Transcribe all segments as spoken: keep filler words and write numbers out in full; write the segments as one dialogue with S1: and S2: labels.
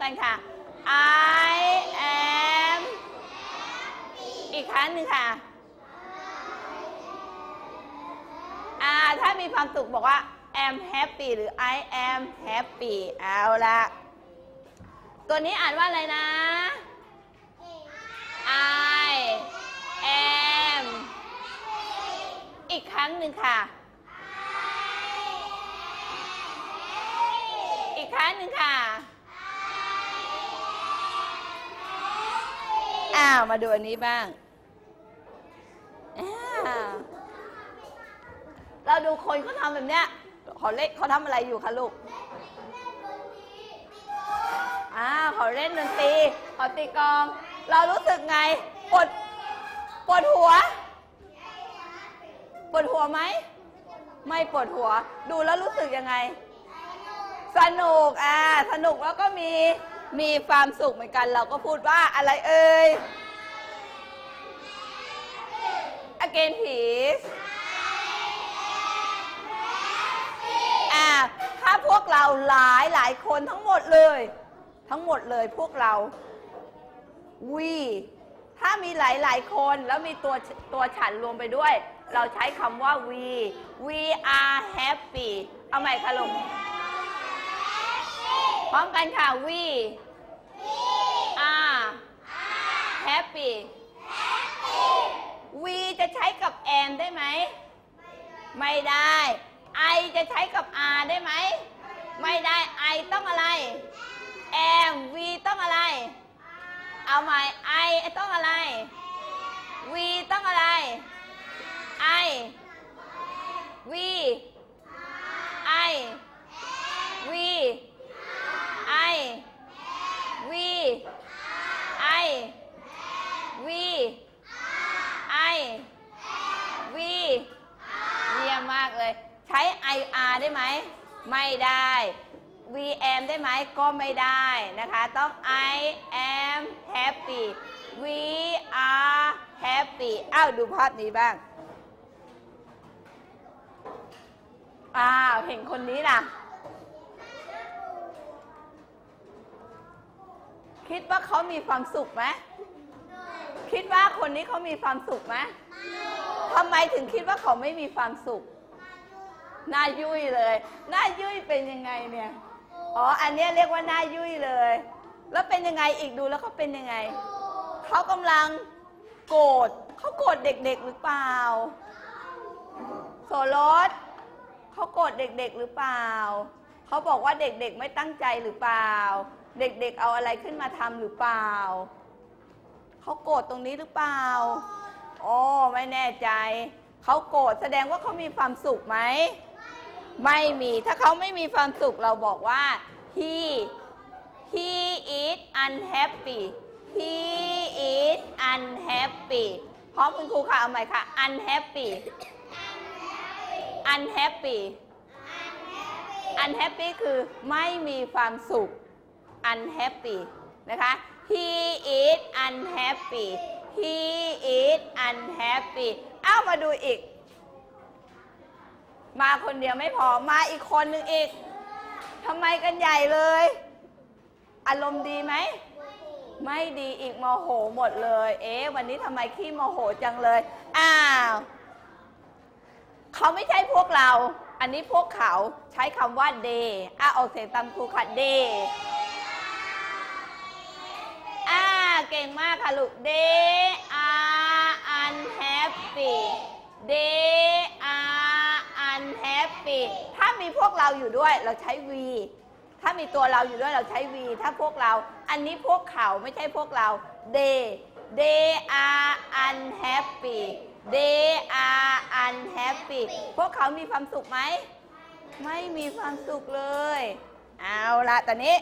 S1: กันค่ะ I am อีกครั้งหนึ่งค่ะอ่าถ้ามีความสุขบอกว่า am happy หรือ I am happy เอาละตัวนี้อ่านว่าอะไรนะ I am อีกครั้งหนึ่งค่ะอีกครั้งหนึ่งค่ะอ้าวมาดูอันนี้บ้างเราดูคนเขาทำแบบเนี้ยเขาเล่นเขาทำอะไรอยู่คะลูกอ้าวเขาเล่นดนตรีเขาตีกลองเรารู้สึกไงปวดปวดหัวปวดหัวไหมไม่ปวดหัวดูแล้วรู้สึกยังไงสนุกอ่าสนุกแล้วก็มีมีความสุขเหมือนกันเราก็พูดว่าอะไรเอ่ย again please อ่าถ้าพวกเราหลายหลายคนทั้งหมดเลยทั้งหมดเลยพวกเรา we ถ้ามีหลายหลายคนแล้วมีตัวตัวฉันรวมไปด้วยเราใช้คำว่า we we are happy เอาใหม่ค่ะลูกพร้อมกันค่ะ we are happy we จะใช้กับ am ได้ไหมไม่ได้ I จะใช้กับ are ได้ไหมไม่ได้ I ต้องอะไร am we ต้องอะไรเอาใหม่ I ต้องอะไร we ต้องอะไร I we I we I we I we I we เยี่ยมมากเลยใช้ I R ได้ไหมไม่ได้ we am ได้ไหมก็ไม่ได้นะคะต้อง I am happy we are happy อ้าวดูภาพนี้บ้างอ้าวเห็นคนนี้ล่ะคิดว่าเขามีความสุขไหมคิดว่าคนนี้เขามีความสุขไหมทำไมถึงคิดว่าเขาไม่มีความสุขหน้ายุ่ยเลยหน้ายุ่ยเป็นยังไงเนี่ยอ๋ออันนี้เรียกว่าหน้ายุ่ยเลยแล้วเป็นยังไงอีกดูแล้วเขาเป็นยังไงเขากำลังโกรธเขาโกรธเด็กๆหรือเปล่าโสรสเขาโกรธเด็กๆหรือเปล่าเขาบอกว่าเด็กๆไม่ตั้งใจหรือเปล่าเด็กๆเอาอะไรขึ้นมาทำหรือเปล่าเขาโกรธตรงนี้หรือเปล่าโอ้ไม่แน่ใจเขาโกรธแสดงว่าเขามีความสุขไหมไม่มีถ้าเขาไม่มีความสุขเราบอกว่า he he is unhappy he is unhappy พร้อมคุณครูค่ะเอาใหม่ค่ะ unhappy unhappy unhappy คือไม่มีความสุข unhappy นะคะ he is unhappy he is unhappy เอ้ามาดูอีกมาคนเดียวไม่พอมาอีกคนนึงอีกทำไมกันใหญ่เลยอารมณ์ดีไหมไม่ดีอีกโมโหหมดเลยเอ๊ะวันนี้ทำไมขี้โมโหจังเลยอ้าวเขาไม่ใช่พวกเราอันนี้พวกเขาใช้คำว่า they อ่ะออกเสียงตามครูค่ะ they อ่าเก่งมากค่ะลูก they are unhappy they are unhappy ถ้ามีพวกเราอยู่ด้วยเราใช้ we ถ้ามีตัวเราอยู่ด้วยเราใช้ we ถ้าพวกเราอันนี้พวกเขาไม่ใช่พวกเรา they they are unhappy they are unhappy พวกเขามีความสุขไหมไม่มีความสุขเลยเอาละตอนนี้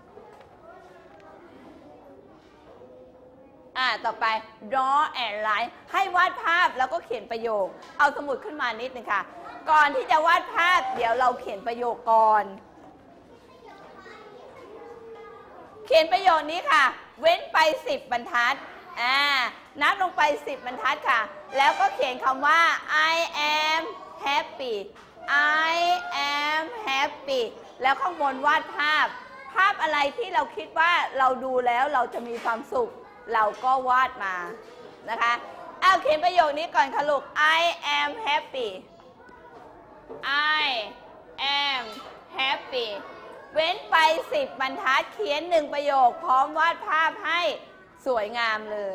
S1: อ่าต่อไป draw and line ให้วาดภาพแล้วก็เขียนประโยคเอาสมุดขึ้นมานิดนึงค่ะก่อนที่จะวาดภาพเดี๋ยวเราเขียนประโยคก่อนเขียนประโยคนี้ค่ะเว้นไปสิบบรรทัดอ่านับลงไปสิบบรรทัดค่ะแล้วก็เขียนคำว่า I am happy I am happy แล้วข้างบนวาดภาพภาพอะไรที่เราคิดว่าเราดูแล้วเราจะมีความสุขเราก็วาดมานะคะเอาเขียนประโยคนี้ก่อนค่ะลูก I am happy I am happy เว้นไปสิบบรรทัดเขียนหนึ่งประโยคพร้อมวาดภาพให้สวยงามเลย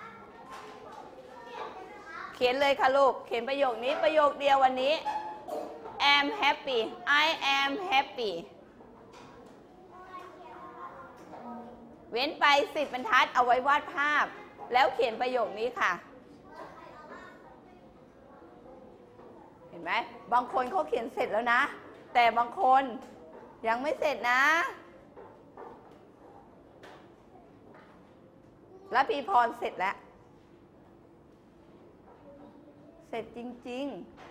S1: เขียนเลยค่ะลูกเขียนประโยคนี้ประโยคเดียววันนี้ am happy I am happy เว้นไปสิบบรรทัดเอาไว้วาดภาพแล้วเขียนประโยคนี้ค่ะเห็นไหมบางคนเขาเขียนเสร็จแล้วนะแต่บางคนยังไม่เสร็จนะแล้วพี่พรเสร็จแล้วเสร็จจริง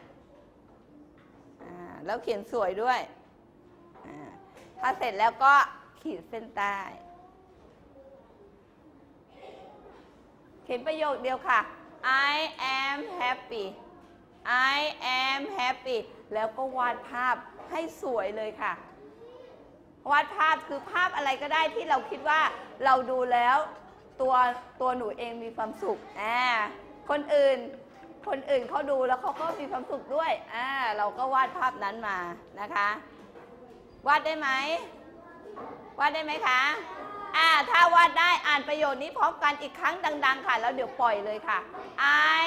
S1: ๆอ่าแล้วเขียนสวยด้วยอ่าถ้าเสร็จแล้วก็ขีดเส้นใต้เขียนประโยคเดียวค่ะ I am happy I am happy แล้วก็วาดภาพให้สวยเลยค่ะวาดภาพคือภาพอะไรก็ได้ที่เราคิดว่าเราดูแล้วตัวตัวหนูเองมีความสุขอ่าคนอื่นคนอื่นเขาดูแล้วเขาก็มีความสุขด้วยอ่าเราก็วาดภาพนั้นมานะคะวาดได้ไหมวาดได้ไหมคะอ่าถ้าวาดได้อ่านประโยคนี้พร้อมกันอีกครั้งดังๆค่ะแล้วเดี๋ยวปล่อยเลยค่ะ I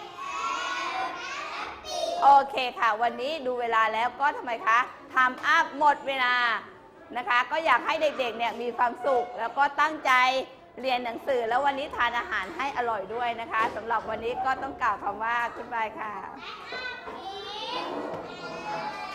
S1: โอเคค่ะวันนี้ดูเวลาแล้วก็ทำไมคะทำอัพหมดเวลานะคะก็อยากให้เด็กๆเนี่ยมีความสุขแล้วก็ตั้งใจเรียนหนังสือแล้ววันนี้ทานอาหารให้อร่อยด้วยนะคะสำหรับวันนี้ก็ต้องกล่าวคำว่าบ๊ายบายค่ะ